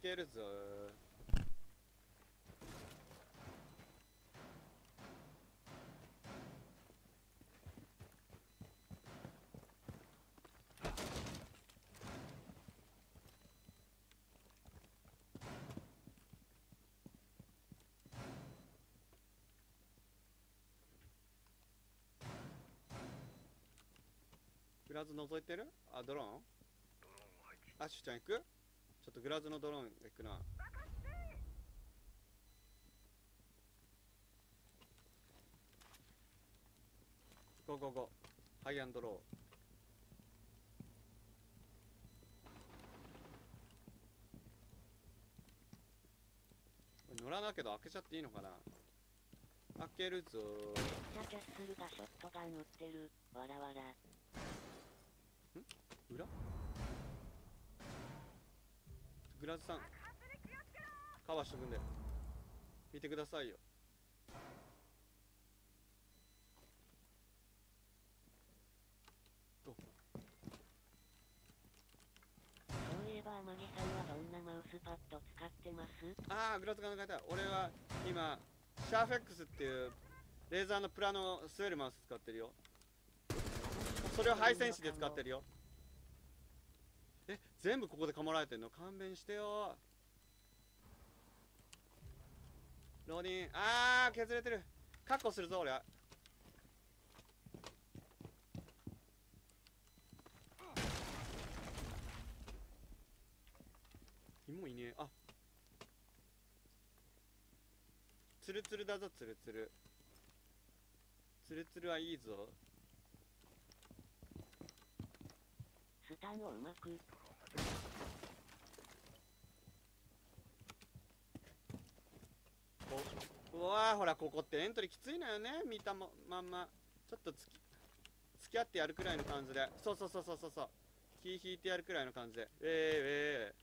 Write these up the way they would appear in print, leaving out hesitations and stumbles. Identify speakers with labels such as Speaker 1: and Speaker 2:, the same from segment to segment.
Speaker 1: けるぞ。グラズ覗いてる？あ、ドローン？アッシュちゃん行く？ちょっとグラズのドローン行くな。ゴーゴーゴー。ハイアンドロー。乗らなけど開けちゃっていいのかな。開けるぞー。
Speaker 2: めっちゃキャッスルがショットガン売ってる。わらわら。
Speaker 1: 裏？グラズさんカバーしとくんで見てくださいよ。
Speaker 2: そういえば天城さんはどんなマウスパッド使ってます？
Speaker 1: ああ、グラズが抜かれた。俺は今シャーフェックスっていうレーザーのプラのスウェルマウス使ってるよ。それを配線紙で使ってるよ。え、全部ここでかまられてんの？勘弁してよ。ローディン、あー削れてる。確保するぞ俺。もういねえ。あ、ツルツルだぞ。ツルツルツルツルはいいぞ。
Speaker 2: スタンをうまく。
Speaker 1: うわー、ほらここってエントリーきついのよね。見たまんまちょっと付き合ってやるくらいの感じで。そうそうそうそうそうそう、気引いてやるくらいの感じで。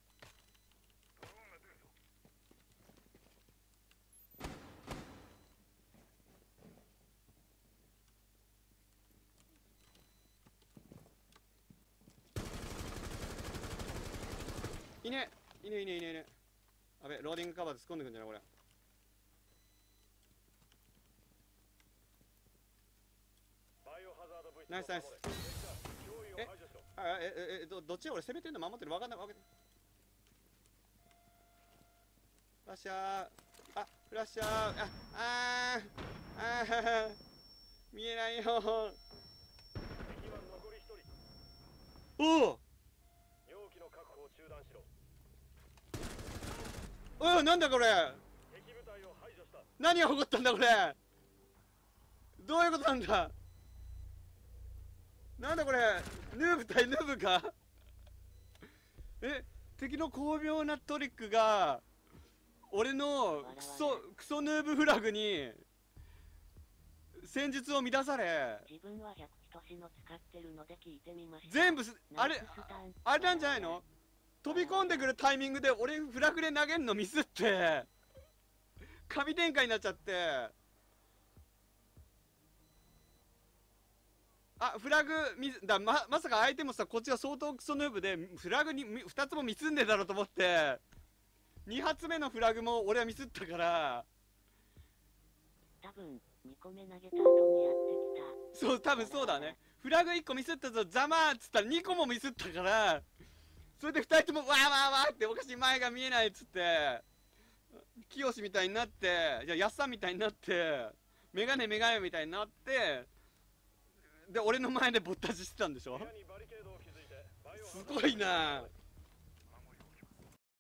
Speaker 1: いねいねいねいねいね。あべ、ローディングカバーで突っ込んでくんじゃないこれ。ナイスナイス。どっち？俺攻めてんの守ってる？分かんない分かんない。フラッシャー、あ、フラッシャー、見えないよ。おお、おお、なんだこれ。何が起こったんだこれ。どういうことなんだ。なんだこれ。ヌーブ対ヌーブか。敵の巧妙なトリックが俺のクソヌーブフラグに戦術を乱され、
Speaker 2: 自分は100等の使ってるので聞いてみました。
Speaker 1: 全部あれなんじゃないの？飛び込んでくるタイミングで俺フラグで投げんのミスって神展開になっちゃって、あ、フラグまさか相手もさ、こっちが相当クソヌーブでフラグに2つもミスんでだろうと思って2発目のフラグも俺はミスったから、
Speaker 2: 多分2個目投げた後にやってきた。
Speaker 1: そう、多分そうだね。フラグ1個ミスったぞざまーっつったら2個もミスったから、それで2人ともわーわーわーっておかしい、前が見えないっつって清みたいになって、じゃあやっさんみたいになってメガネみたいになって、で俺の前でぼったじしてたんでしょ。すごいな。